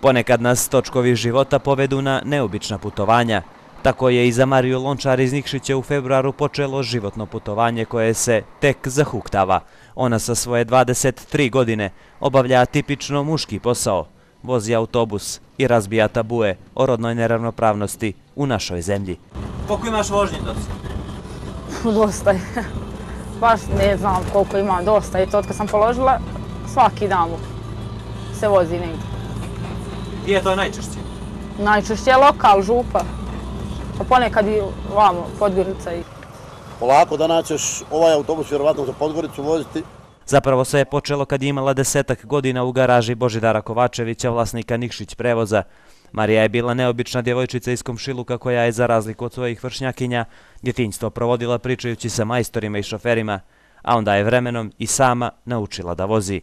Ponekad nas točkovi života povedu na neobična putovanja. Tako je i za Mariju Lončar iz Nikšića u februaru počelo životno putovanje koje se tek zahuktava. Ona sa svoje 23 godine obavlja tipično muški posao. Vozi autobus i razbija tabue o rodnoj neravnopravnosti u našoj zemlji. Koliko imaš vožnje do sada? Dosta je. Baš ne znam koliko imam, dosta. I to od kad sam položila, svaki dan se vozi negdje. Gdje je to najčešće? Najčešće je lokal, Župa. A ponekad i vamo, Podgorica. Polako danas ćeš ovaj autobus vjerovatno za Podgoricu voziti. Zapravo sve je počelo kad je imala 10 godina u garaži Božidara Kovačevića, vlasnika Nikšić prevoza. Marija je bila neobična djevojčica iz komšiluka koja je, za razliku od svojih vršnjakinja, djetinjstvo provodila pričajući sa majstorima i šoferima, a onda je vremenom i sama naučila da vozi.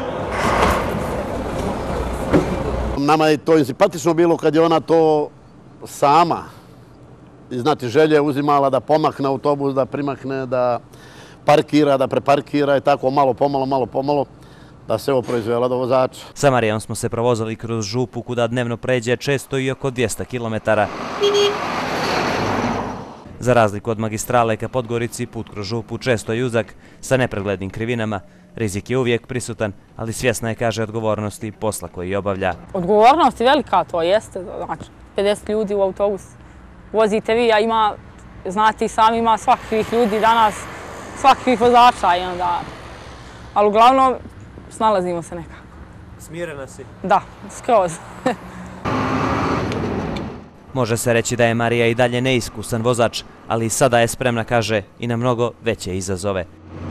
Nama je to simpatično bilo kad je ona to sama iz znati želje uzimala da pomakne autobus, da primakne, da parkira, da preparkira i tako malo pomalo da se ovo proizvela do vozača. Sa Marijom smo se provozali kroz Župu kuda dnevno pređe često i oko 200 km. Za razliku od magistrale ka Podgorici, put kroz Župu često je uzak sa nepreglednim krivinama. Rizik je uvijek prisutan, ali svjesna je, kaže, odgovornosti posla koji obavlja. Odgovornost je velika, to jeste. Znači, 50 ljudi u autobus. Vozite vi, a ima, znate i sami, ima svakih ljudi danas, svakih vozača i onda. Ali uglavnom, snalazimo se nekako. Smirena si? Da, skroz. Može se reći da je Marija i dalje neiskusan vozač, ali sada je spremna, kaže, i na mnogo veće izazove.